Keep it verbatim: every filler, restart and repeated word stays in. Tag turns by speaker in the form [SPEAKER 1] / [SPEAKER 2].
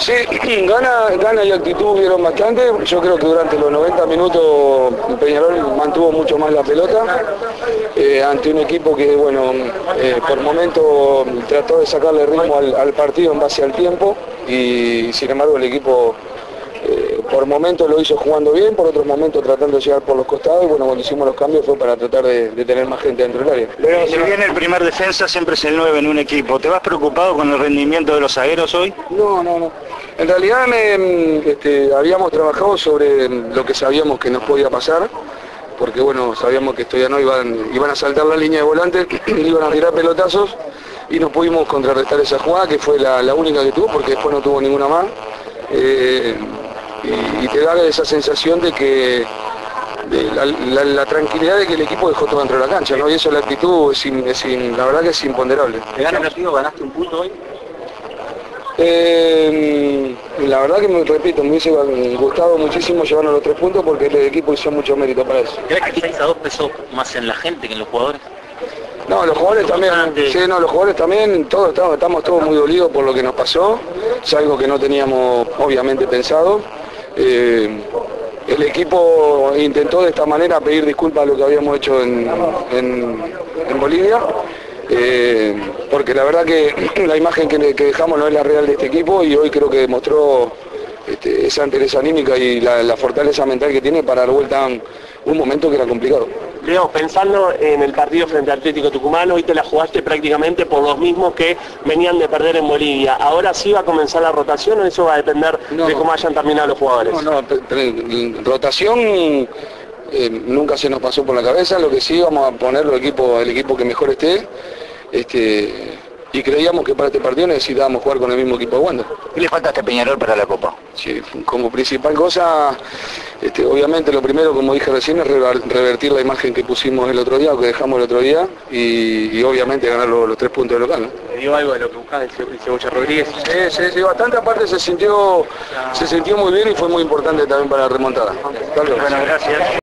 [SPEAKER 1] Sí, gana, gana y actitud vieron bastante. Yo creo que durante los noventa minutos Peñarol mantuvo mucho más la pelota eh, ante un equipo que, bueno, eh, por momento trató de sacarle ritmo al, al partido en base al tiempo y sin embargo el equipo eh, por momentos lo hizo jugando bien, por otros momentos tratando de llegar por los costados y bueno, cuando hicimos los cambios fue para tratar de, de tener más gente dentro del área.
[SPEAKER 2] Pero si bien el primer defensa siempre es el nueve en un equipo, ¿te vas preocupado con el rendimiento de los zagueros hoy?
[SPEAKER 1] No, no, no. En realidad me, este, habíamos trabajado sobre lo que sabíamos que nos podía pasar, porque bueno, sabíamos que Stoyanov iban, iban a saltar la línea de volante, iban a tirar pelotazos y no pudimos contrarrestar esa jugada, que fue la, la única que tuvo, porque después no tuvo ninguna más. Eh, y, y te da esa sensación de que de la, la, la tranquilidad de que el equipo dejó todo dentro de la cancha, ¿no? Y eso la actitud, es, in, es in, la verdad que es imponderable.
[SPEAKER 2] ¿Te gana el partido? ¿Ganaste un punto hoy?
[SPEAKER 1] Eh, la verdad que me repito, me hubiese gustado muchísimo llevarnos los tres puntos porque el equipo hizo mucho mérito para eso.
[SPEAKER 3] ¿Crees que seis a dos pesó más en la gente que en los jugadores?
[SPEAKER 1] No, los jugadores también, sí, no, los jugadores también, todos estamos, estamos todos muy dolidos por lo que nos pasó, es algo que no teníamos obviamente pensado. Eh, el equipo intentó de esta manera pedir disculpas a lo que habíamos hecho en, en, en Bolivia. Eh, porque la verdad que la imagen que, que dejamos no es la real de este equipo y hoy creo que demostró este, esa entereza anímica y la, la fortaleza mental que tiene para dar vuelta a un, un momento que era complicado.
[SPEAKER 4] Leo, pensando en el partido frente al Atlético Tucumán, hoy te la jugaste prácticamente por los mismos que venían de perder en Bolivia. ¿Ahora sí va a comenzar la rotación o eso va a depender no, de cómo hayan terminado los jugadores?
[SPEAKER 1] No, no, rotación... Eh, nunca se nos pasó por la cabeza, lo que sí vamos a poner el equipo, el equipo que mejor esté, este, y creíamos que para este partido necesitábamos jugar con el mismo equipo de Wander.
[SPEAKER 2] ¿Qué le falta a este Peñarol para la Copa?
[SPEAKER 1] Sí, como principal cosa, este, obviamente lo primero, como dije recién, es revertir la imagen que pusimos el otro día, o que dejamos el otro día, y, y obviamente ganar los, los tres puntos de local, ¿no?
[SPEAKER 4] ¿Te dio algo de lo que buscaba el Cebolla Rodríguez?
[SPEAKER 1] Sí, sí, sí, bastante aparte se sintió, se sintió muy bien y fue muy importante también para la remontada.
[SPEAKER 4] Bueno, gracias.